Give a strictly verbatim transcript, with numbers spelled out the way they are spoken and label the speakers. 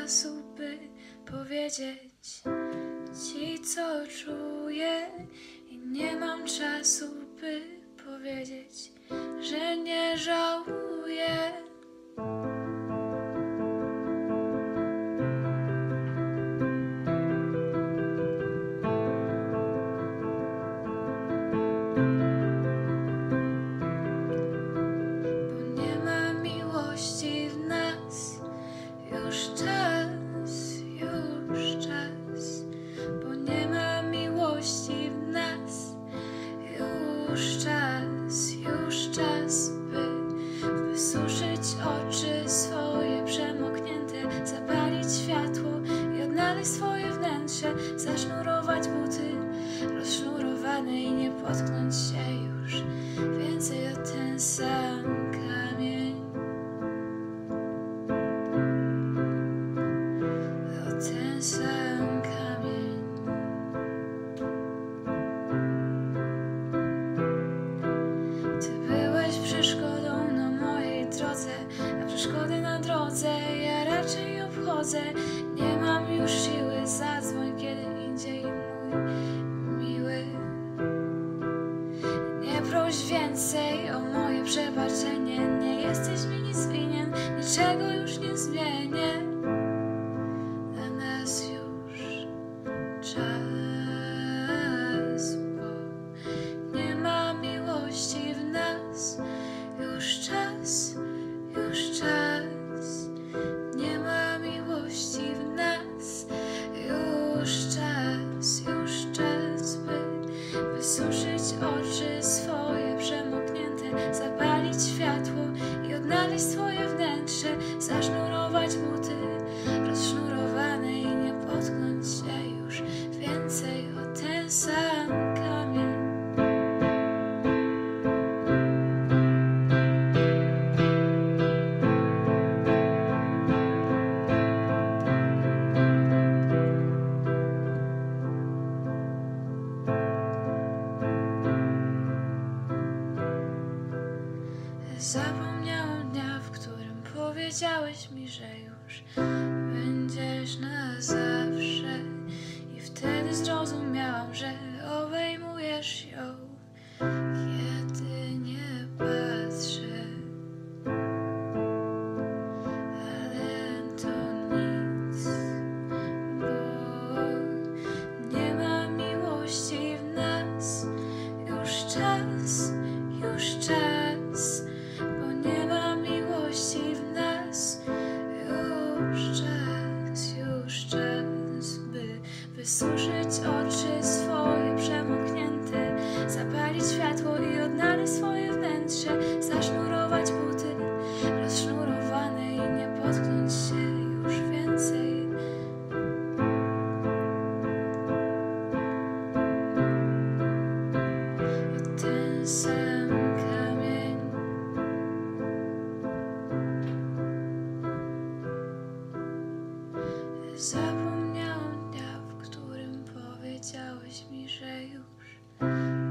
Speaker 1: czasu, by powiedzieć ci, co czuję, i nie mam czasu, by powiedzieć, że nie żałuję. Bo nie ma miłości w nas, już czas, już czas. Bo nie ma miłości w nas, już czas, już czas, by wysuszyć oczy swoje przemoknięte, zapalić światło i odnaleźć swoje wnętrze, zasznurować buty rozsznurowane i nie potknąć się już więcej o ten sam kamień, o ten sam kamień. Ty byłeś przeszkodą na mojej drodze, a przeszkody na drodze ja raczej obchodzę. Nie mam już siły, zadzwoń kiedy indziej, mój miły. Nie proś więcej o moje przebaczenie, nie jesteś mi nic winien, niczego już nie zmienię. Dla nas już czas, bo nie ma miłości w nas, już czas, już czas. Nie ma miłości w nas, już czas, już czas, by wysuszyć oczy swoje przemoknięte, zapalić światło i odnaleźć swoje wnętrze, zasznurować buty rozsznurowane i nie potknąć się już więcej o ten sam kamień. Zapomniałam dnia, w którym powiedziałeś mi, że już będziesz na zawsze, i wtedy zrozumiałam, że obejmujesz ją, kiedy nie patrzę. Ale to nic, bo nie ma miłości w nas, już czas, już czas. Bo nie ma miłości w nas, już czas, już czas, by wysuszyć oczy swoje przemoknięte, zapalić światło i odnaleźć swoje wnętrze, zasznurować buty rozsznurowane i nie potknąć się już więcej. O ten sam kamień. Zapomniałam dnia, w którym powiedziałeś mi, że już